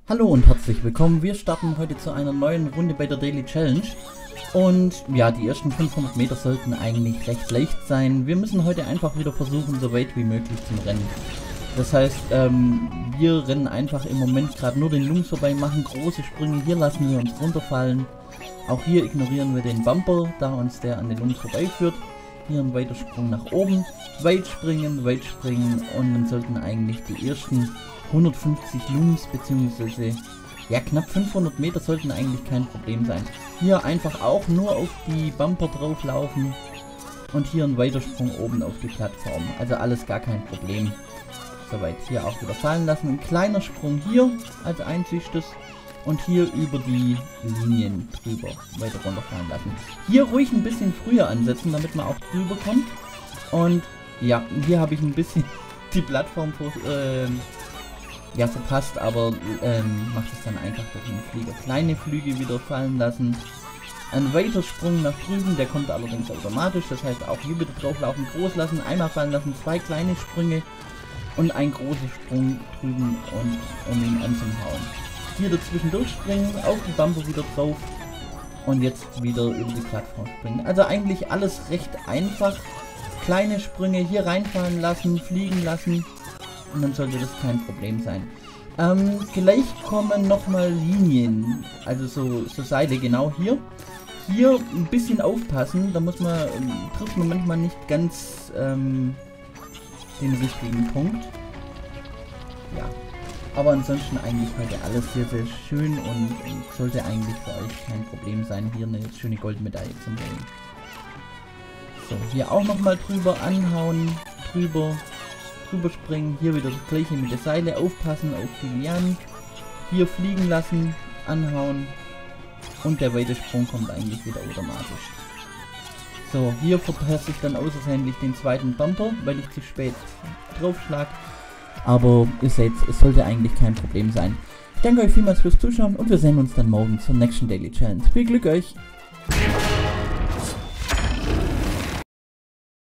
Hallo und herzlich willkommen. Wir starten heute zu einer neuen Runde bei der Daily Challenge. Und ja, die ersten 500 Meter sollten eigentlich recht leicht sein. Wir müssen heute einfach wieder versuchen, so weit wie möglich zu rennen. Das heißt, wir rennen einfach im Moment gerade nur den Lungs vorbei, machen große Sprünge. Hier lassen wir uns runterfallen. Auch hier ignorieren wir den Bumper, da uns der an den Lungs vorbeiführt. Hier ein weiter Sprung nach oben. Weit springen und dann sollten eigentlich die ersten 150 Looms bzw. ja knapp 500 Meter sollten eigentlich kein Problem sein. Hier einfach auch nur auf die Bumper drauf laufen und hier ein Weitersprung oben auf die Plattform. Also alles gar kein Problem. Soweit hier auch wieder fallen lassen. Ein kleiner Sprung hier als einziges und hier über die Linien drüber weiter runterfallen lassen. Hier ruhig ein bisschen früher ansetzen, damit man auch drüber kommt. Und ja, hier habe ich ein bisschen die Plattform verpasst, aber macht es dann einfach durch den Flieger. Kleine Flüge wieder fallen lassen. Ein weiter Sprung nach drüben, der kommt allerdings automatisch. Das heißt auch hier wieder drauflaufen, groß lassen, einmal fallen lassen, zwei kleine Sprünge und ein großer Sprung drüben und um ihn anzuhauen. Hier dazwischen durchspringen, auf die Bumper wieder drauf und jetzt wieder über die Plattform springen. Also eigentlich alles recht einfach. Kleine Sprünge hier reinfallen lassen, fliegen lassen. Und dann sollte das kein Problem sein. Gleich kommen nochmal Linien, also so Seile, genau hier. Hier ein bisschen aufpassen, da muss man, trifft man manchmal nicht ganz den richtigen Punkt. Ja, aber ansonsten eigentlich heute alles sehr, sehr schön und sollte eigentlich für euch kein Problem sein, hier eine schöne Goldmedaille zu holen. So, hier auch nochmal drüber anhauen, drüber springen, hier wieder das gleiche mit der Seile, aufpassen auf die Lianen, hier fliegen lassen, anhauen und der weite Sprung kommt eigentlich wieder automatisch. So, hier verpasse ich dann außerordentlich den zweiten Bumper, weil ich zu spät draufschlag, aber ihr seht, es sollte eigentlich kein Problem sein. Ich danke euch vielmals fürs Zuschauen und wir sehen uns dann morgen zur nächsten Daily Challenge. Viel Glück euch!